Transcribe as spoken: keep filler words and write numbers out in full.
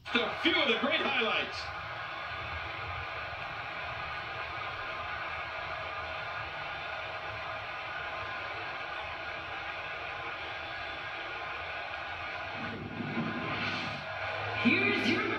A few of the great highlights. Here's your